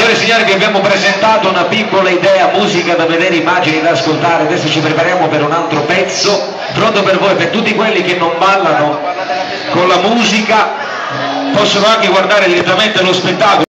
Signore e signori, vi abbiamo presentato una piccola idea, musica da vedere, immagini da ascoltare. Adesso ci prepariamo per un altro pezzo pronto per voi, per tutti quelli che non ballano con la musica possono anche guardare direttamente lo spettacolo.